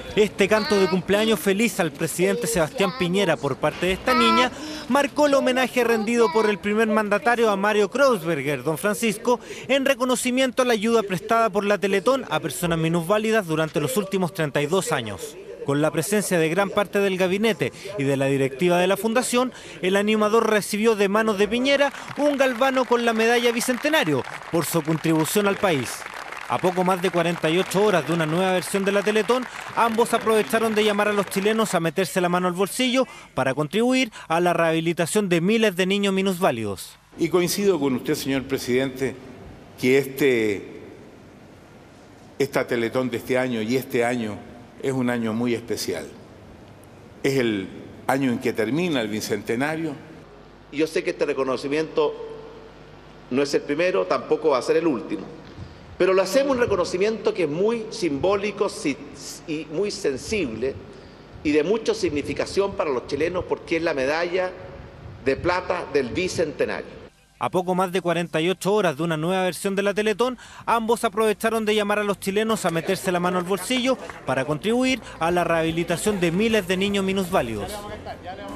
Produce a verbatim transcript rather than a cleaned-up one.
Este canto de cumpleaños feliz al presidente Sebastián Piñera por parte de esta niña marcó el homenaje rendido por el primer mandatario a Mario Kreuzberger, don Francisco, en reconocimiento a la ayuda prestada por la Teletón a personas minusválidas durante los últimos treinta y dos años. Con la presencia de gran parte del gabinete y de la directiva de la fundación, el animador recibió de manos de Piñera un galvano con la medalla Bicentenario por su contribución al país. A poco más de cuarenta y ocho horas de una nueva versión de la Teletón, ambos aprovecharon de llamar a los chilenos a meterse la mano al bolsillo para contribuir a la rehabilitación de miles de niños minusválidos. Y coincido con usted, señor presidente, que este, esta Teletón de este año y este año es un año muy especial. Es el año en que termina el Bicentenario. Y yo sé que este reconocimiento no es el primero, tampoco va a ser el último. Pero lo hacemos un reconocimiento que es muy simbólico y muy sensible y de mucha significación para los chilenos porque es la medalla de plata del Bicentenario. A poco más de cuarenta y ocho horas de una nueva versión de la Teletón, ambos aprovecharon de llamar a los chilenos a meterse la mano al bolsillo para contribuir a la rehabilitación de miles de niños minusválidos.